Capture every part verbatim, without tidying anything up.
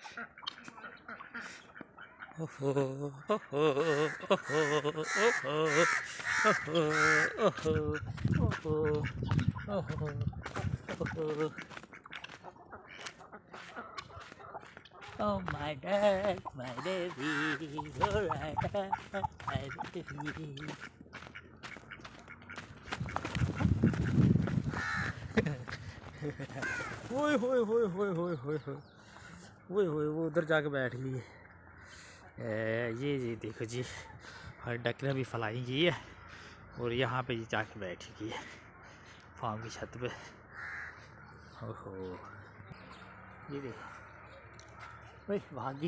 ओहो ओहो ओहो ओहो ओहो ओहो ओहो ओहो। Oh my God, my baby, alright, my baby. ओए होए होए होए होए होए होए ओए होए वो उधर जाके बैठ गई है। ये जी देखो जी, हर डक ने भी फलाई की है और यहाँ पे ये जाके बैठ गई है फार्म की छत पे। ओहो ये देखो भाई भागी।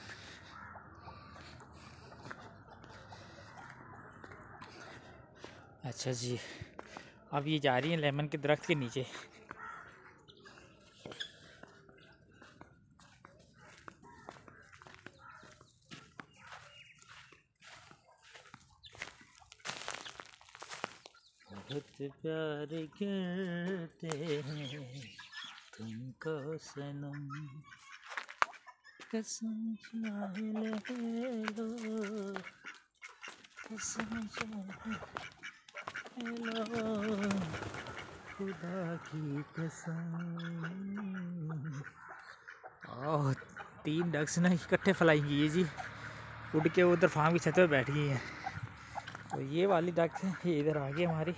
अच्छा जी, अब ये जा रही है लेमन के दरख्त के नीचे। बहुत प्यार करते हैं तुमको सनम, कसम चाहे ले लो, कसम चाहे ले लो, खुदा की कसम। ओह तीन डक्स ना इकट्ठे फ्लाइंग की है जी, उड़ के उधर फार्म की छत पे बैठ गई हैं। तो ये वाली डक है ये इधर आ गई हमारी।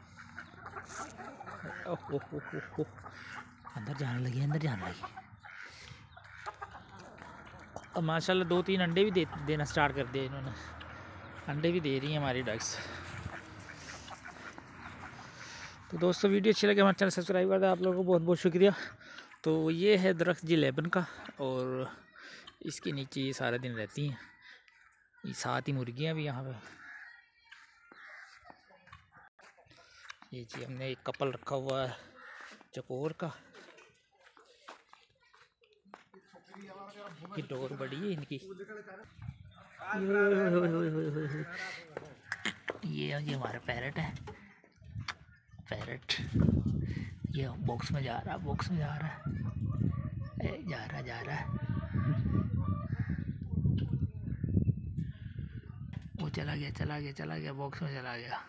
ओह ओह ओह अंदर जाने लगी, अंदर जाने लगी। अब माशाल्लाह दो तीन अंडे भी दे, देना स्टार्ट कर दिए इन्होंने, अंडे भी दे रही हैं हमारी डक्स। तो दोस्तों वीडियो अच्छी लगे हमारे चैनल सब्सक्राइब कर दें, आप लोगों को बहुत बहुत शुक्रिया। तो ये है दरख्त जी लेबन का और इसके नीचे ये सारा दिन रहती हैं, ये साथ ही मुर्गियाँ भी यहाँ पे। ये जी हमने एक कपल रखा हुआ है चकोर का, ये डोर बड़ी है इनकी। ये ये हमारा पैरट है, पैरट ये बॉक्स में जा रहा, बॉक्स में जा रहा है, ए, जा रहा जा रहा है, वो चला गया चला गया चला गया बॉक्स में चला गया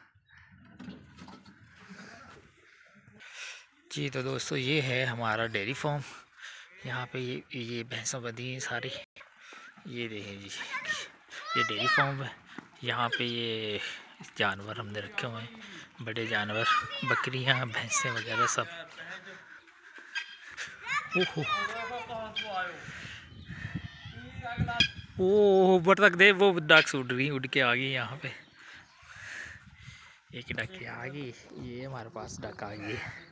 जी। तो दोस्तों ये है हमारा डेयरी फार्म, यहाँ पे ये ये भैंसों बंधी हैं सारी। ये देखें जी ये डेयरी फार्म है, यहाँ पे ये जानवर हमने रखे हुए हैं, बड़े जानवर, बकरियाँ भैंसें वगैरह सब। ओहो ओह ऊपर तक दे वो डक्स उड़ रही उड़ के आ गई यहाँ पे। एक डक आ गई, ये हमारे पास डक आ गई है।